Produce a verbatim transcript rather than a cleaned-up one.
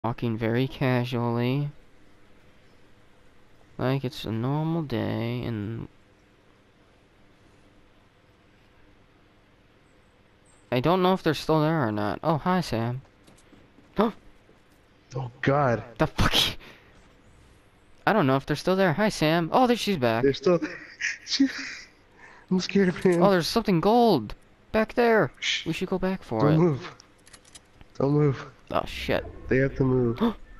Walking very casually. Like it's a normal day, and I don't know if they're still there or not. Oh, hi, Sam. Oh, Oh God, the fuck? I don't know if they're still there. Hi, Sam. Oh, there she's they're back. still. I'm scared of Oh, him. there's something gold back there. We Shh! should go back for Don't it. move. Don't move. Oh, shit. They have to move.